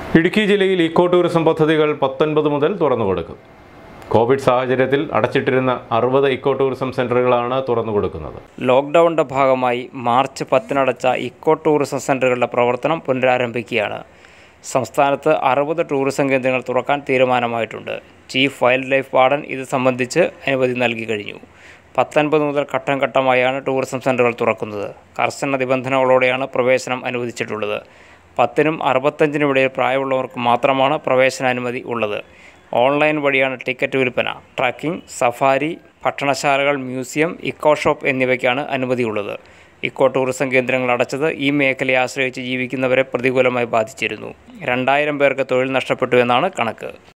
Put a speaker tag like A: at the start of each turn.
A: ഇടുക്കി ജില്ലയിൽ eco tourism പദ്ധതികൾ 19 മുതൽ തുറന്നുകൊടുക്കും. കോവിഡ് സാഹചര്യത്തിൽ അടച്ചിട്ടിരുന്ന 60 ഇക്കോ ടൂറിസം സെന്ററുകളാണ് തുറന്നുകൊടുക്കുന്നത്.
B: ലോക്ക്ഡൌണിന്റെ ഭാഗമായി മാർച്ച് 10 അടച്ച ഇക്കോ ടൂറിസം സെന്ററുകളുടെ പ്രവർത്തനം പുനരാരംഭിക്കുകയാണ്. സംസ്ഥാനത്ത് 60 ടൂറിസം കേന്ദ്രങ്ങൾ തുറക്കാൻ തീരുമാനമായിട്ടുണ്ട്. ചീഫ് വൈൽഡ് ലൈഫ് വാർഡൻ ഇത് സംബന്ധിച്ച് അനുമതി നൽകി കഴിഞ്ഞു. 19 മുതൽ ഘട്ടം ഘട്ടമായാണ് ടൂറിസം സെന്ററുകൾ തുറക്കുന്നത്. കർശന നിബന്ധനകളോടെയാണ് പ്രവേശനം അനുവദിച്ചിട്ടുള്ളത്. 10നും 65നും ഇടയിൽ പ്രായമുള്ളവർക്ക് മാത്രമാണ് പ്രവേശനാനുമതി ഉള്ളത്. ഓൺലൈൻ വഴിയാണ് ടിക്കറ്റ് വിൽപ്പന. ട്രക്കിംഗ്, സഫാരി, ഭക്ഷണശാലകൾ, മ്യൂസിയം, ഇക്കോ ഷോപ്പ് എന്നിവയ്ക്കാണ് അനുമതിയുള്ളത്. ഇക്കോ ടൂറിസം കേന്ദ്രങ്ങൾ അടച്ചത് ഈ മേഖലയെ ആശ്രയിച്ച് ജീവിക്കുന്നവരെ പ്രതികൂലമായി ബാധിച്ചിരുന്നു. 2000 പേർക്ക് തൊഴിൽ നഷ്ടപ്പെട്ടു എന്നാണ് കണക്ക്.